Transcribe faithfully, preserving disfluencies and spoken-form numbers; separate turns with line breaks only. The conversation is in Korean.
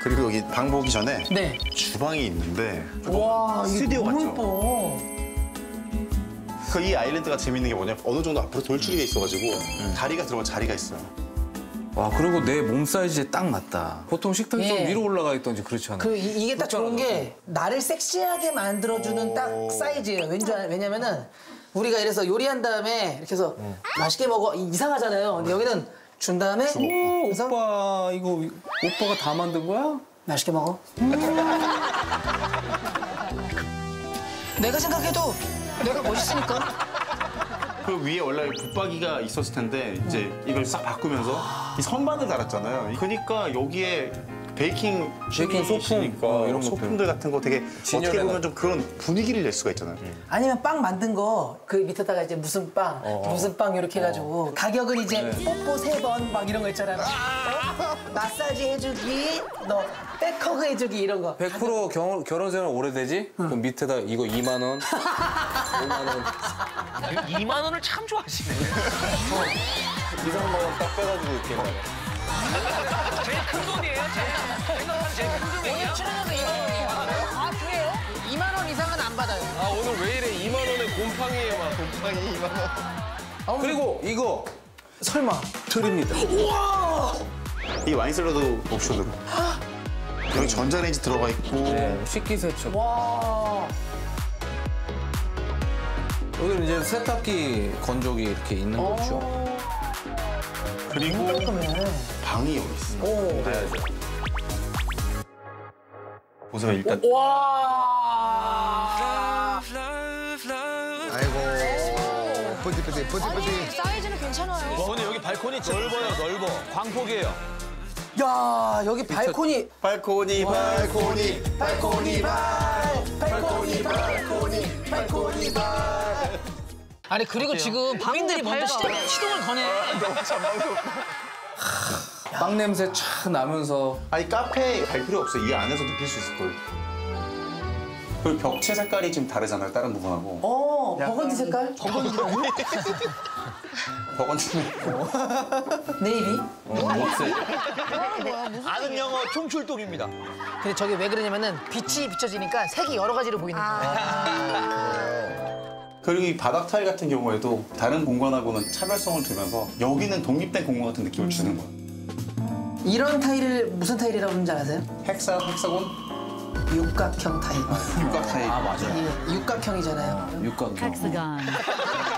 그리고 여기 방 보기 전에
네.
주방이 있는데
와,
스튜디오
이거 너무
같죠?
예뻐.
그 이 아일랜드가 재밌는 게 뭐냐면 어느 정도 앞으로 돌출이 돼 있어가지고 다리가 들어간 자리가 있어요.
와, 그리고 내 몸 사이즈에 딱 맞다. 보통 식탁이 좀
예.
위로 올라가 있던지 그렇지 않아요?
그 이, 이게 딱 좋은 게 나를 섹시하게 만들어주는 딱 사이즈예요. 왠지 알- 왜냐면은 우리가 이래서 요리한 다음에 이렇게 해서 맛있게 먹어 이- 이상하잖아요. 근데 여기는 준 다음에
오,
그래서
오빠 이거 오빠가 다 만든 거야?
맛있게 먹어. 내가 생각해도 내가 멋있으니까.
그 위에 원래 붙박이가 있었을 텐데 이제 이걸 싹 바꾸면서 이 선반을 달았잖아요. 그러니까 여기에 베이킹
베이킹 소품,
있으니까
어, 이런
소품들 같은 거 되게 어떻게
진열해놔.
보면 좀 그런 분위기를 낼 수가 있잖아요.
아니면 빵 만든 거 그 밑에다가 이제 무슨 빵,
어.
무슨 빵 이렇게 해가지고 가격은 이제 뽀뽀 세 번 막 이런 거 있잖아요. 어? 마사지 해주기, 너 백허그 해주기 이런 거.
백 퍼센트 결혼, 결혼 생활 오래되지? 그럼 밑에다 이거 이만 원, 오만 원,
이만 원을 참 좋아하시네.
이삼만 원 딱 빼가지고 이렇게 말이야.
제일 큰 돈이에요. 제일 생각하는 제일 큰 금액이야.
출연료도 이만 원이에요. 아, 그래요? 이만 원 이상은 안 받아요.
아 오늘 왜 이래 이만 원에 곰팡이에 막 곰팡이 이만 원.
그리고 이거 설마 드립니다.
이 와인셀러도 옵션으로. 여기 전자레인지 들어가 있고
네, 식기세척.
와.
여기는 이제 세탁기 건조기 이렇게 있는 거죠.
그리고
그러면
방이 여기 있어요.
오.
봐야죠.
보세요 일단
와.
아이고 뿌띠뿌띠 뿌띠뿌띠.
사이즈는 괜찮아요.
와 근데 여기 발코니 넓어요 넓어. 광폭이에요.
야, 여기 발코니.
발코니 발코니
발코니 발. 발코니 발코니. 발코니 발.
아니, 그리고 지금 방인들이 먼저 시동, 시동을 거네.
빵 냄새 촥 나면서
아니 카페에 갈 필요 없어요. 이 안에서 느낄 수 있을 거예요. 그리고 벽체 색깔이 좀 다르잖아요. 다른 부분하고.
어, 버건디 색깔?
버건디는
네이비?
아는 영어 총출동입니다.
근데 저게 왜 그러냐면은 빛이 비춰지니까 색이 여러 가지로 보이는 거예요.
그리고 이 바닥 타일 같은 경우에도 다른 공간하고는 차별성을 두면서 여기는 독립된 공간 같은 느낌을 주는 거예요.
이런 타일을 무슨 타일이라고 하는지 아세요?
헥사, 헥사곤,
육각형 타일.
육각 타일.
아 맞아요.
예, 육각형이잖아요.
육각형.
Hexagon.